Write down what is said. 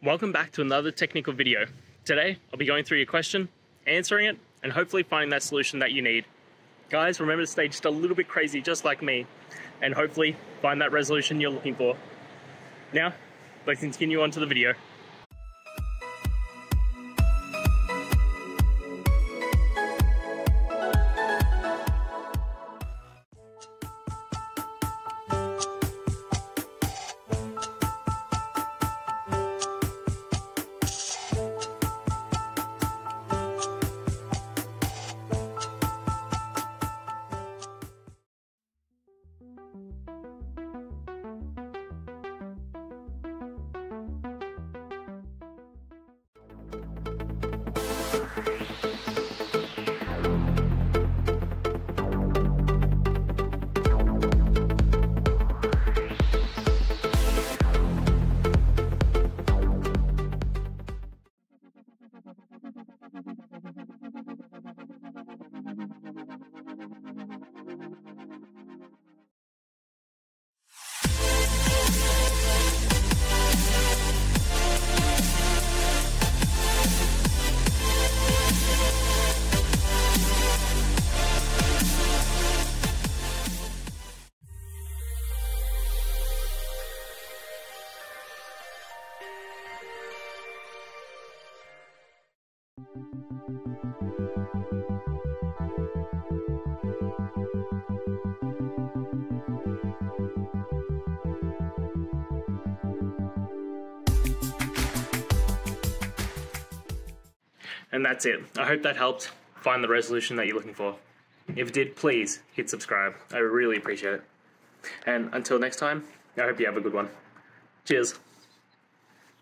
Welcome back to another technical video. Today, I'll be going through your question, answering it, and hopefully finding that solution that you need. Guys, remember to stay just a little bit crazy, just like me, and hopefully find that resolution you're looking for. Now, let's continue on to the video. And that's it. I hope that helped find the resolution that you're looking for. If it did, please hit subscribe. I really appreciate it. And until next time, I hope you have a good one. Cheers.